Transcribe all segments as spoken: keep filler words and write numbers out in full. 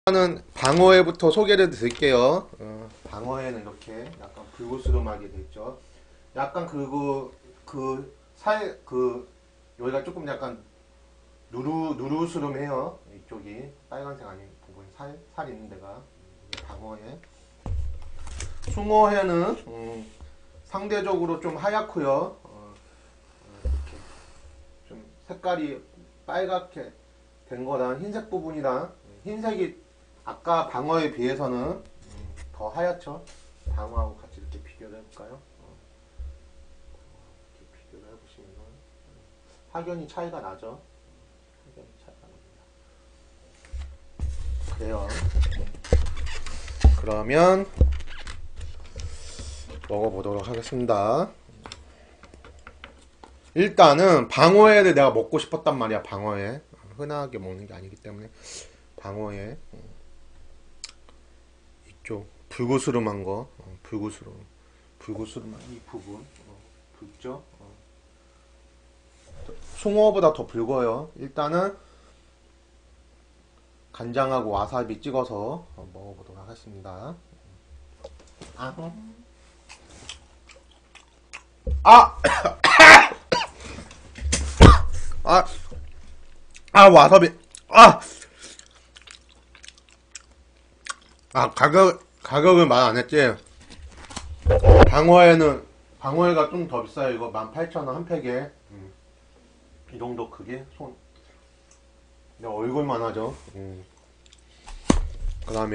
일단은 방어회부터 소개를 드릴게요. 어, 방어회는 이렇게 약간 불그스름하게 되어 있죠. 약간 그리고 그 살 그 여기가 조금 약간 누루 누르스름해요. 이쪽이 빨간색 아닌 부분 살 살 있는 데가 방어회. 숭어회는 음, 상대적으로 좀 하얗고요. 어, 이렇게 좀 색깔이 빨갛게 된 거랑 흰색 부분이랑 흰색이 아까 방어에 비해서는 더 하얗죠. 방어하고 같이 이렇게 비교를 해볼까요? 어. 이렇게 비교를 해보시면 확연히 차이가 나죠. 확연히 차이가 납니다. 그래요. 그러면 먹어보도록 하겠습니다. 일단은 방어회를 내가 먹고 싶었단 말이야. 방어회 흔하게 먹는 게 아니기 때문에 방어회 이쪽 불구스름한 거 어, 불구스름 불구스름한 이 부분 어, 붉죠. 어. 숭어보다 더 붉어요. 일단은 간장하고 와사비 찍어서 먹어보도록 하겠습니다. 아, 아, 아, 아 와사비, 아, 아 가격 가격은 말 안 했지. 방어회는 방어회가 좀 더 비싸요. 이거 만 팔천 원 한 팩에. 음. 이 정도 크기 손 내 얼굴만 하죠. 음. 그 다음에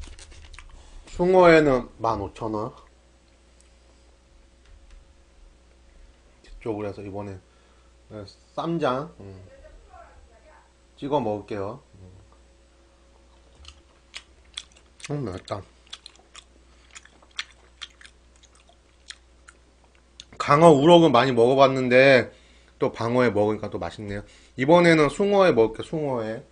숭어회는 만 오천 원. 이쪽으로 해서 이번에 쌈장 음. 찍어 먹을게요. 음, 맛있다. 강어 우럭은 많이 먹어봤는데 또 방어회 먹으니까 또 맛있네요. 이번에는 숭어회 먹을게요. 숭어회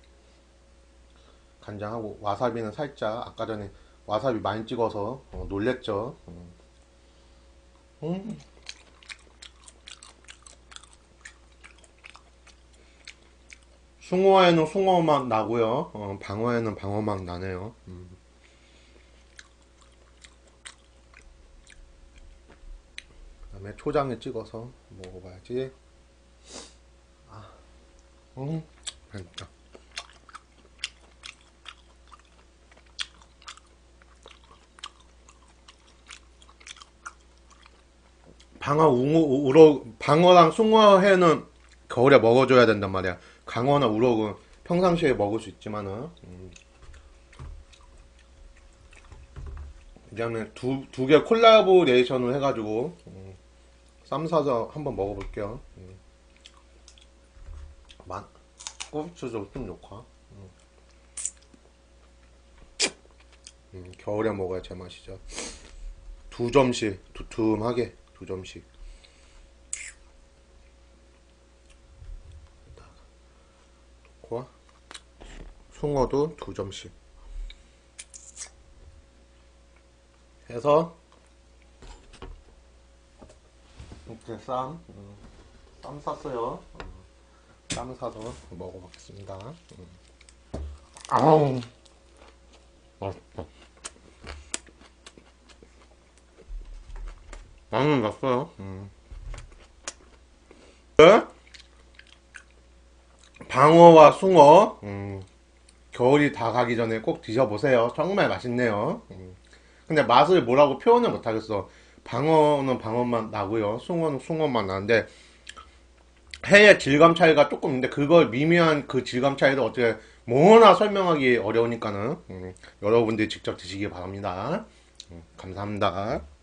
간장하고 와사비는 살짝 아까 전에 와사비 많이 찍어서 어, 놀랬죠. 음. 숭어회는 숭어맛 나고요. 어, 방어회는 방어맛 나네요. 음. 그 다음에 초장에 찍어서 먹어봐야지. 아, 음, 맛있다. 방어, 웅어, 우럭, 방어랑 숭어회는 겨울에 먹어줘야 된단 말이야. 강어나 우럭은 평상시에 먹을 수 있지만은, 음. 이제는 두, 두 개 콜라보레이션을 해가지고, 음. 쌈 싸서 한번 먹어볼게요. 음. 만, 고추도 좀 넣고. 음. 음, 겨울에 먹어야 제맛이죠. 두 점씩, 두툼하게, 두 점씩. 숭어도 두 점씩 해서 이렇게 쌈, 음, 쌈 쌌어요. 음, 쌈 사서 먹어보겠습니다. 음. 아우, 맛있다. 많이 났어요. 음. 네? 방어와 숭어, 음, 겨울이 다 가기 전에 꼭 드셔보세요. 정말 맛있네요. 음. 근데 맛을 뭐라고 표현을 못하겠어. 방어는 방어만 나고요. 숭어는 숭어만 나는데 회의 질감 차이가 조금 있는데 그걸 미묘한 그 질감 차이를 어떻게 뭐나 설명하기 어려우니까는 음, 여러분들이 직접 드시기 바랍니다. 음, 감사합니다.